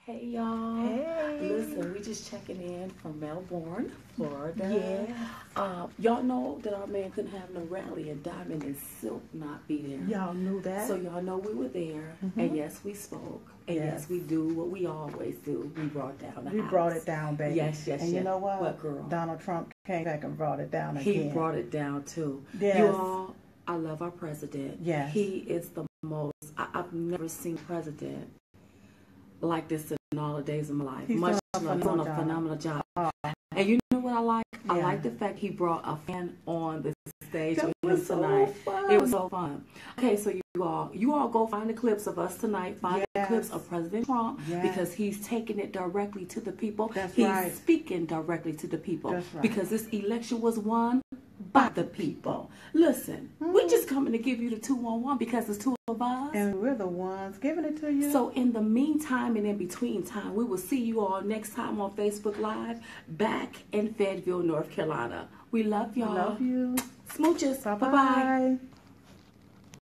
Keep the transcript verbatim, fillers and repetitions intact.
Hey y'all. Hey. Listen, we just checking in from Melbourne, Florida. Yeah. Uh, y'all know that our man couldn't have no rally and Diamond and Silk not be there. Y'all knew that. So y'all know we were there. Mm-hmm. And yes, we spoke. And yes. yes, we do what we always do. We brought down the We house. brought it down, baby. Yes, yes, and yes. you know what? What, girl? Donald Trump came back and brought it down he again. He brought it down too. Yes. You all, I love our president. Yes. He is the most, I, I've never seen president like this in all the days of my life. He's Much doing love, doing a job. phenomenal job. Uh, and you know what I like? yeah. I like the fact he brought a fan on the stage that with him was tonight. So fun. It was so fun. Okay, so you all, you all go find the clips of us tonight. Find yes. the clips of President Trump yes. because he's taking it directly to the people. That's he's right. speaking directly to the people. That's right. Because this election was won by the people. Listen, mm. we're just coming to give you the two on one because it's two of us. And we're the ones giving it to you. So in the meantime and in between time, we will see you all next time on Facebook Live back in Fayetteville, North Carolina. We love y'all. Love you. Smooches. Bye-bye. Bye-bye.